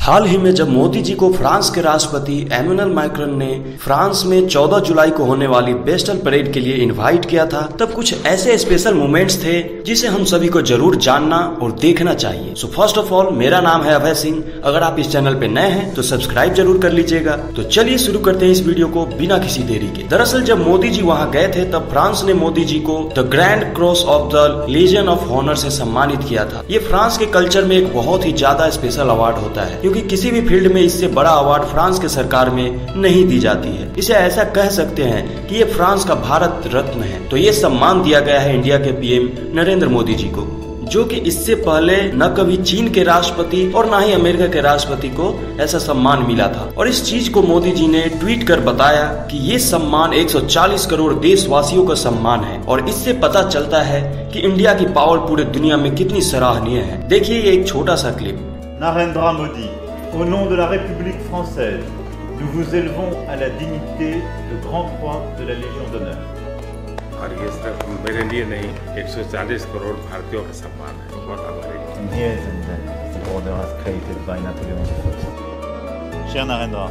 हाल ही में जब मोदी जी को फ्रांस के राष्ट्रपति एमेनुअल मैक्रोन ने फ्रांस में 14 जुलाई को होने वाली बेस्टल परेड के लिए इनवाइट किया था, तब कुछ ऐसे स्पेशल मोमेंट्स थे जिसे हम सभी को जरूर जानना और देखना चाहिए। सो फर्स्ट ऑफ ऑल, मेरा नाम है अभय सिंह। अगर आप इस चैनल पे नए हैं तो सब्सक्राइब जरूर कर लीजिएगा। तो चलिए शुरू करते हैं इस वीडियो को बिना किसी देरी के। दरअसल जब मोदी जी वहाँ गए थे तब फ्रांस ने मोदी जी को the grand cross of the legion of honour से सम्मानित किया था। ये फ्रांस के कल्चर में एक बहुत ही ज्यादा स्पेशल अवार्ड होता है, क्योंकि किसी भी फील्ड में इससे बड़ा अवार्ड फ्रांस के सरकार में नहीं दी जाती है। इसे ऐसा कह सकते हैं कि ये फ्रांस का भारत रत्न है। तो ये सम्मान दिया गया है इंडिया के पीएम नरेंद्र मोदी जी को, जो कि इससे पहले न कभी चीन के राष्ट्रपति और न ही अमेरिका के राष्ट्रपति को ऐसा सम्मान मिला था। और इस चीज को मोदी जी ने ट्वीट कर बताया कि ये सम्मान 140 करोड़ देशवासियों का सम्मान है, और इससे पता चलता है कि इंडिया की पावर पूरे दुनिया में कितनी सराहनीय है। देखिए ये एक छोटा सा clip. Narendra Modi, au nom de la République française, nous vous élevons à la dignité de Grand Croix de la Légion d'honneur. और ये सिर्फ मेरे लिए नहीं, 140 करोड़ भारतीयों का सम्मान है। बहुत आभारी हूँ। And here is the order as created by Napoleon I. Cher Narendra,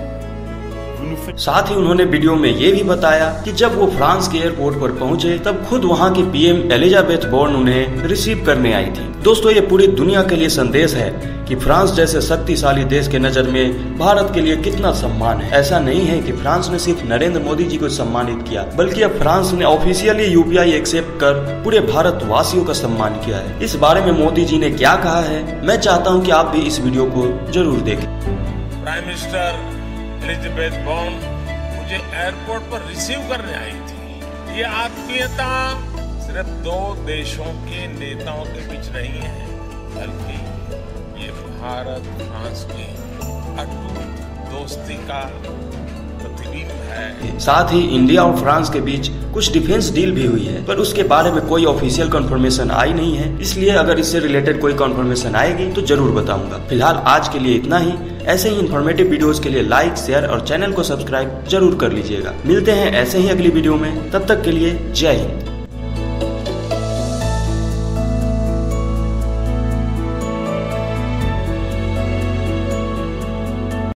साथ ही उन्होंने वीडियो में ये भी बताया कि जब वो फ्रांस के एयरपोर्ट पर पहुंचे तब खुद वहां की पीएम एलिजाबेथ बोर्न उन्हें रिसीव करने आई थी। दोस्तों, ये पूरी दुनिया के लिए संदेश है कि फ्रांस जैसे शक्तिशाली देश के नजर में भारत के लिए कितना सम्मान है। ऐसा नहीं है कि फ्रांस ने सिर्फ नरेंद्र मोदी जी को सम्मानित किया, बल्कि अब फ्रांस ने ऑफिशियली यूपीआई एक्सेप्ट कर पूरे भारत वासियों का सम्मान किया है। इस बारे में मोदी जी ने क्या कहा है, मैं चाहता हूँ कि आप भी इस वीडियो को जरूर देखें। प्राइम मिनिस्टर एलिजाबेथ बोर्न मुझे एयरपोर्ट पर रिसीव करने आई थी। ये आत्मीयता सिर्फ दो देशों के नेताओं के बीच नहीं है, बल्कि ये भारत फ्रांस की अटूट दोस्ती का प्रतिबिंब है। साथ ही इंडिया और फ्रांस के बीच कुछ डिफेंस डील भी हुई है, पर उसके बारे में कोई ऑफिशियल कंफर्मेशन आई नहीं है। इसलिए अगर इससे रिलेटेड कोई कंफर्मेशन आएगी तो जरूर बताऊंगा। फिलहाल आज के लिए इतना ही। ऐसे ही इन्फॉर्मेटिव वीडियोस के लिए लाइक, शेयर और चैनल को सब्सक्राइब जरूर कर लीजिएगा। मिलते हैं ऐसे ही अगली वीडियो में, तब तक के लिए जय हिंद।